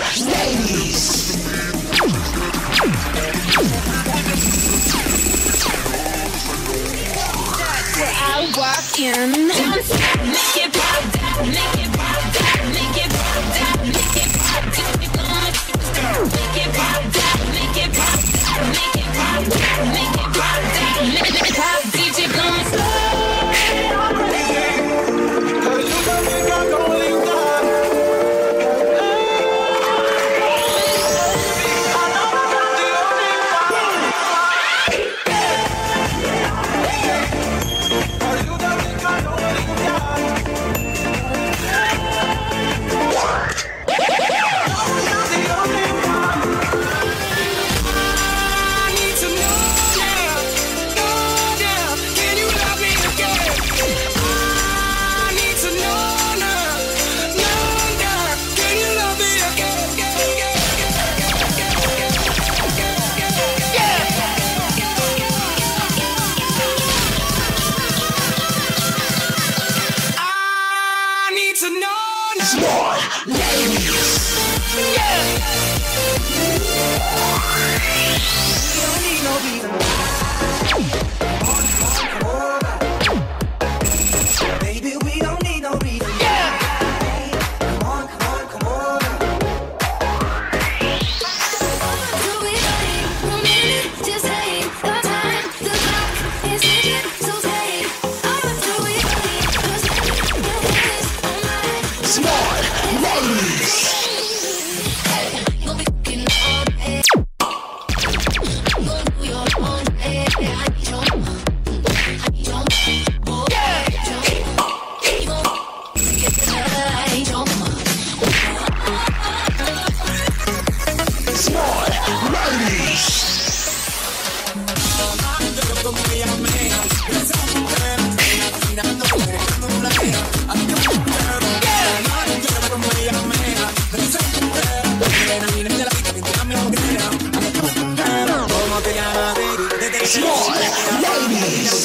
ladies. I walk in. Make it pop down, make it pop down, make it pop down, make it pop down. Make it pop down, make it pop down, make it pop down, make it pop down, make it pop. DJ blowing slow. Small ladies.